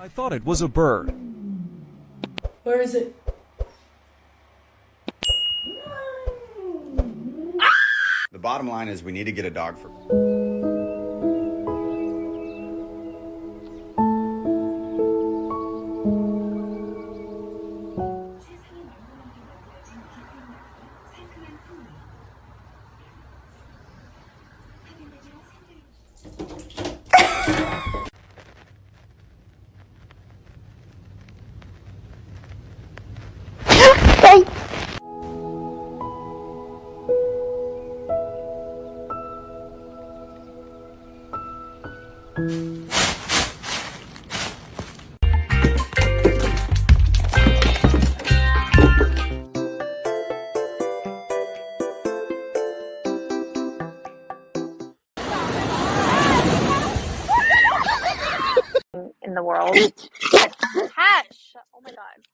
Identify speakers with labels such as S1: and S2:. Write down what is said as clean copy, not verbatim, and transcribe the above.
S1: I thought it was a bird.
S2: Where is it?
S3: The bottom line is we need to get a dog for...
S4: in the world. Cash! Oh my god.